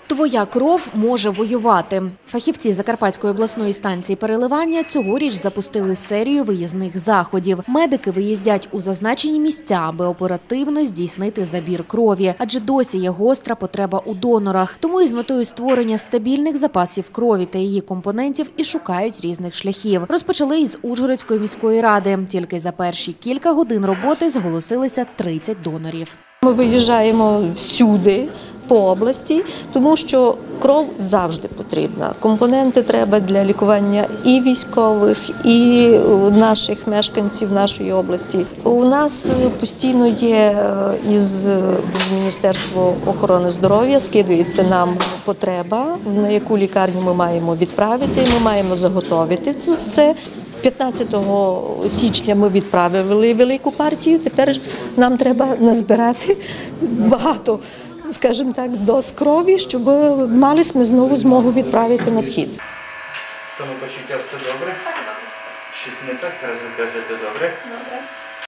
Твоя кров може воювати. Фахівці Закарпатської обласної станції переливання цьогоріч запустили серію виїзних заходів. Медики виїздять у зазначені місця, аби оперативно здійснити забір крові, адже досі є гостра потреба у донорах. Тому із метою створення стабільних запасів крові та її компонентів і шукають різних шляхів. Розпочали із Ужгородської міської ради. Тільки за перші кілька годин роботи зголосилися 30 донорів. Ми виїжджаємо всюди по області, тому що кров завжди потрібна. Компоненти треба для лікування і військових, і наших мешканців нашої області. У нас постійно є із Міністерства охорони здоров'я, скидується нам потреба, на яку лікарню ми маємо відправити, ми маємо заготовити це. 15 січня ми відправили велику партію, тепер нам треба назбирати багато, скажімо так, доз крові, щоб мали ми знову змогу відправити на схід. Самопочуття все добре? Так, добре. Щось не так, зразу кажете добре? Добре.